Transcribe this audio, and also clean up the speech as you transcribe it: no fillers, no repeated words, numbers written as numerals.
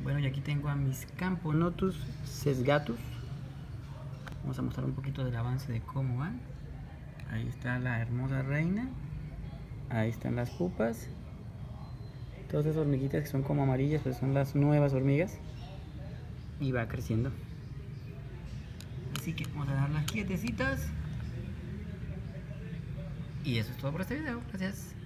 Bueno, y aquí tengo a mis Camponotus sesgatus. Vamos a mostrar un poquito del avance de cómo van. Ahí está la hermosa reina. Ahí están las pupas. Todas esas hormiguitas que son como amarillas, pues son las nuevas hormigas. Y va creciendo. Así que vamos a dejarlas quietecitas. Y eso es todo por este video. Gracias.